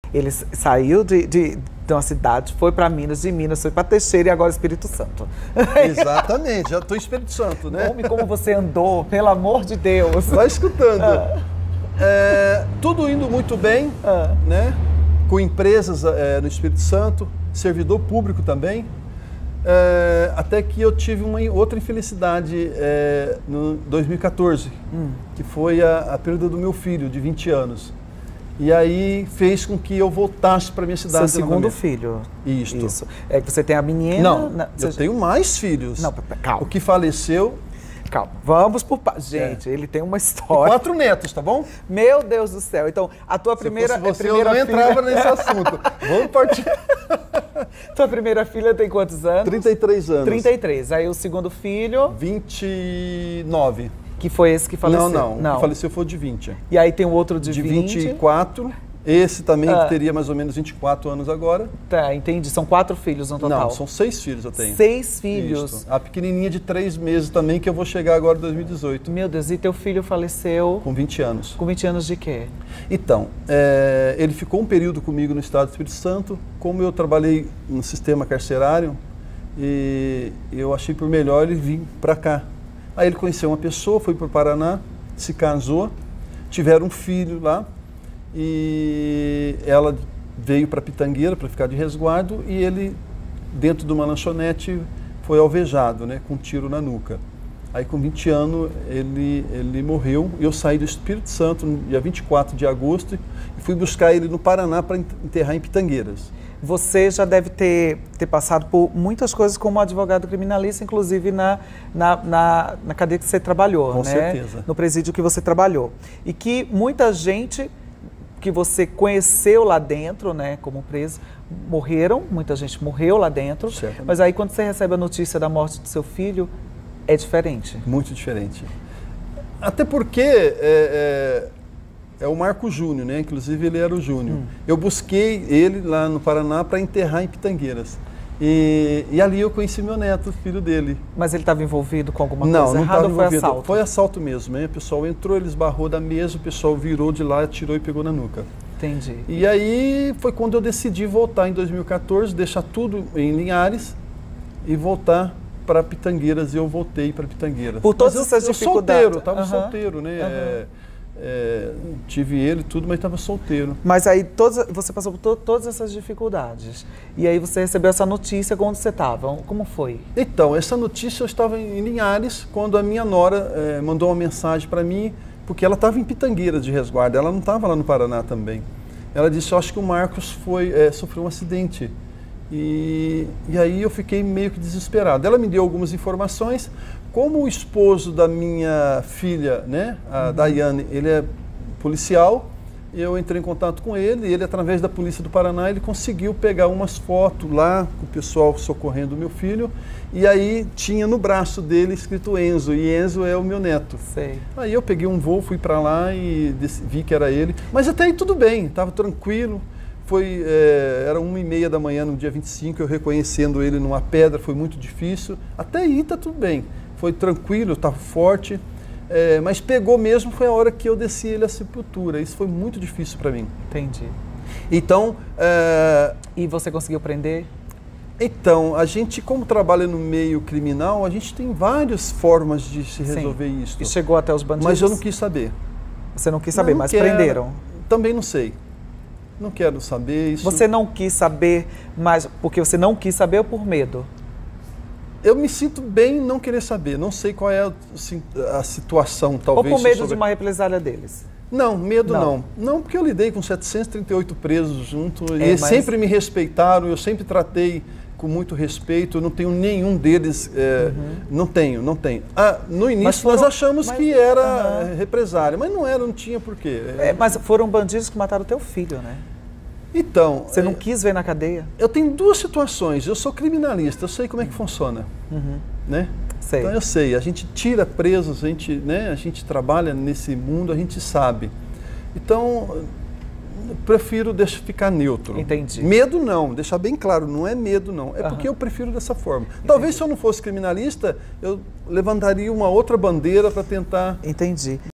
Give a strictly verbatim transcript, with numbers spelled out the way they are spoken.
Ele saiu de, de, de uma cidade, foi para Minas, de Minas foi para Teixeira e agora Espírito Santo. Exatamente, já estou em Espírito Santo, né? Homem, como você andou, pelo amor de Deus. Vai escutando. Ah. É, tudo indo muito bem, Ah. né? Com empresas é, no Espírito Santo, servidor público também. É, até que eu tive uma outra infelicidade é, no dois mil e quatorze, hum. que foi a, a perda do meu filho, de vinte anos. E aí fez com que eu voltasse para minha cidade. Seu segundo filho. Isto. Isso. É que você tem a menina... Não, na, eu você... tenho mais filhos. Não, calma. O que faleceu... Calma, vamos por... Gente, é. ele tem uma história... E quatro netos, tá bom? Meu Deus do céu. Então, a tua primeira... Se fosse você, primeira eu não filha... entrava nesse assunto. Vamos partir... Tua primeira filha tem quantos anos? trinta e três anos. trinta e três. Aí o segundo filho... vinte e nove. Que foi esse que faleceu? Não, não. não. O que faleceu foi o de vinte. E aí tem o outro de, de vinte? vinte e quatro. Esse também, ah. que teria mais ou menos vinte e quatro anos agora. Tá, entendi. São quatro filhos no total. Não, são seis filhos eu tenho. Seis filhos? Isso. A pequenininha de três meses também, que eu vou chegar agora em dois mil e dezoito. Meu Deus, e teu filho faleceu... Com vinte anos. Com vinte anos de quê? Então, é, ele ficou um período comigo no estado do Espírito Santo. Como eu trabalhei no sistema carcerário, e eu achei por melhor ele vir para cá. Aí ele conheceu uma pessoa, foi para o Paraná, se casou, tiveram um filho lá. E ela veio para Pitangueira para ficar de resguardo e ele, dentro de uma lanchonete, foi alvejado, né, com um tiro na nuca. Aí com vinte anos ele, ele morreu e eu saí do Espírito Santo no dia vinte e quatro de agosto e fui buscar ele no Paraná para enterrar em Pitangueiras. Você já deve ter, ter passado por muitas coisas como advogado criminalista, inclusive na, na, na, na cadeia que você trabalhou, com né? certeza. No presídio que você trabalhou. E que muita gente... que você conheceu lá dentro, né, como preso, morreram, muita gente morreu lá dentro, Certamente. Mas aí quando você recebe a notícia da morte do seu filho, é diferente. Muito diferente. Até porque é, é, é o Marco Júnior, né, inclusive ele era o Júnior. Hum. Eu busquei ele lá no Paraná para enterrar em Pitangueiras. E, e ali eu conheci meu neto, filho dele. Mas ele estava envolvido com alguma não, coisa não errada ou foi envolvido. assalto? Foi assalto mesmo, hein? O pessoal entrou, ele esbarrou da mesa, o pessoal virou de lá, atirou e pegou na nuca. Entendi. E aí foi quando eu decidi voltar em dois mil e quatorze, deixar tudo em Linhares e voltar para Pitangueiras. E eu voltei para Pitangueiras. Por todas eu, essas eu dificuldades. Solteiro, estava uhum. solteiro, né? Uhum. É, É, tive ele tudo, mas estava solteiro. Mas aí todos, você passou por to, todas essas dificuldades. E aí você recebeu essa notícia quando você estava. Como foi? Então, essa notícia eu estava em Linhares, quando a minha nora é, mandou uma mensagem para mim, porque ela estava em Pitangueiras de resguardo, ela não estava lá no Paraná também. Ela disse, eu acho que o Marcos foi, é, sofreu um acidente. E, e aí eu fiquei meio que desesperado. Ela me deu algumas informações. Como o esposo da minha filha, né, a uhum. Daiane, ele é policial, eu entrei em contato com ele e ele, através da Polícia do Paraná, ele conseguiu pegar umas fotos lá com o pessoal socorrendo o meu filho e aí tinha no braço dele escrito Enzo, e Enzo é o meu neto. Sei. Aí eu peguei um voo, fui para lá e vi que era ele, mas até aí tudo bem, estava tranquilo. Foi, é, era uma e meia da manhã no dia vinte e cinco, eu reconhecendo ele numa pedra, foi muito difícil. Até aí está tudo bem, foi tranquilo, estava forte, é, mas pegou mesmo foi a hora que eu desci ele à sepultura. Isso foi muito difícil para mim. Entendi. Então... É, e você conseguiu prender? Então, a gente, como trabalha no meio criminal, a gente tem várias formas de se resolver Sim. isso. E chegou até os bandidos? Mas eu não quis saber. Você não quis saber, não, não mas quero, prenderam? Também não sei. Não quero saber isso. Você não quis saber, mas porque você não quis saber ou por medo? Eu me sinto bem em não querer saber. Não sei qual é a, a situação, talvez. Ou por medo sobre... de uma represália deles? Não, medo não. não. Não, porque eu lidei com setecentos e trinta e oito presos junto. É, e mas... eles sempre me respeitaram, eu sempre tratei com muito respeito. Eu não tenho nenhum deles. É, uhum. Não tenho, não tenho. Ah, no início foram... nós achamos mas... que era uhum. represália, mas não era, não tinha porquê. É, mas foram bandidos que mataram teu filho, né? Então... Você não é, quis ver na cadeia? Eu tenho duas situações. Eu sou criminalista, eu sei como é que funciona. Uhum. Né? Sei. Então eu sei, a gente tira presos, a gente, né, a gente trabalha nesse mundo, a gente sabe. Então, eu prefiro deixar ficar neutro. Entendi. Medo não, deixar bem claro, não é medo não, é uhum. porque eu prefiro dessa forma. Entendi. Talvez se eu não fosse criminalista, eu levantaria uma outra bandeira para tentar... Entendi.